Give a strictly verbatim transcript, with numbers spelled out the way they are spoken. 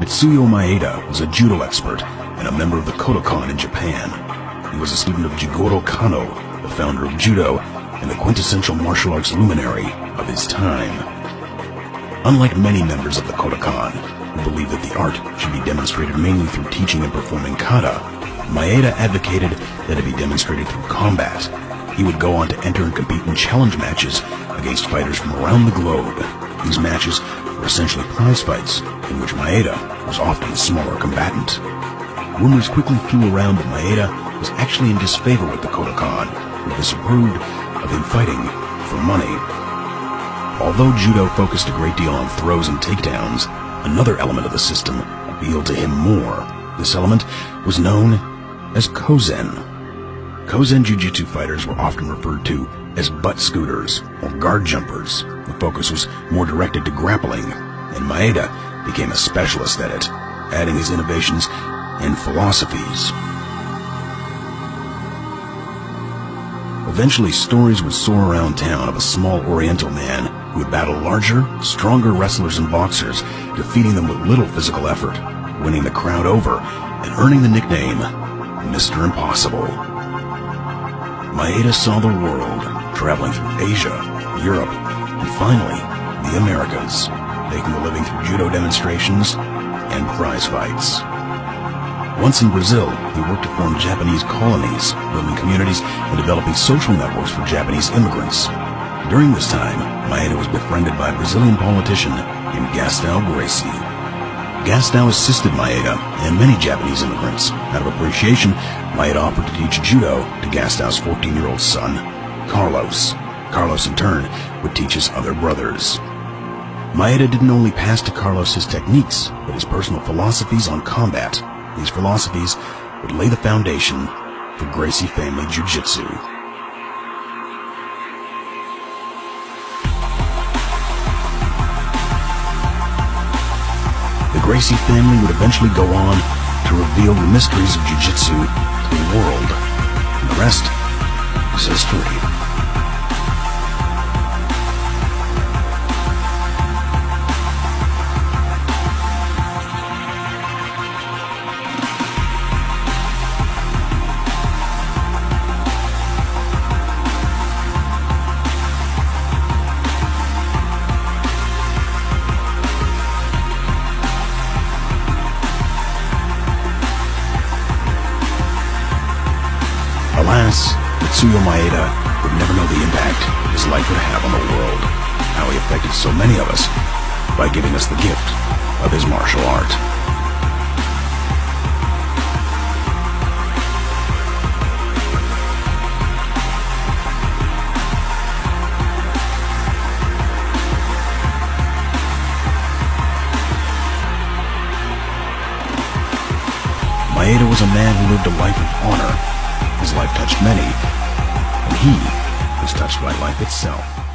Mitsuyo Maeda was a judo expert and a member of the Kodokan in Japan. He was a student of Jigoro Kano, the founder of judo and the quintessential martial arts luminary of his time. Unlike many members of the Kodokan, who believed that the art should be demonstrated mainly through teaching and performing kata, Maeda advocated that it be demonstrated through combat. He would go on to enter and compete in challenge matches against fighters from around the globe. These matches were essentially prize fights, in which Maeda was often the smaller combatant. Rumors quickly flew around that Maeda was actually in disfavor with the Kodokan, who disapproved of him fighting for money. Although judo focused a great deal on throws and takedowns, another element of the system appealed to him more. This element was known as Kozen. Kozen Jiu-Jitsu fighters were often referred to as butt scooters or guard jumpers. The focus was more directed to grappling, and Maeda became a specialist at it, adding his innovations and philosophies. Eventually, stories would soar around town of a small Oriental man who would battle larger, stronger wrestlers and boxers, defeating them with little physical effort, winning the crowd over and earning the nickname Mister Impossible. Maeda saw the world, traveling through Asia, Europe, and finally, the Americas, making a living through judo demonstrations and prize fights. Once in Brazil, he worked to form Japanese colonies, building communities and developing social networks for Japanese immigrants. During this time, Maeda was befriended by a Brazilian politician named Gastão Gracie. Gastão assisted Maeda and many Japanese immigrants. Out of appreciation, Maeda offered to teach judo to Gastão's fourteen-year-old son, Carlos. Carlos, in turn, would teach his other brothers. Maeda didn't only pass to Carlos his techniques, but his personal philosophies on combat. These philosophies would lay the foundation for Gracie family Jiu-Jitsu. The Gracie family would eventually go on to reveal the mysteries of Jiu-Jitsu to the world, and the rest is history. Alas, Mitsuyo Maeda would never know the impact his life would have on the world, how he affected so many of us by giving us the gift of his martial art. Maeda was a man who lived a life of honor. His life touched many, and he was touched by life itself.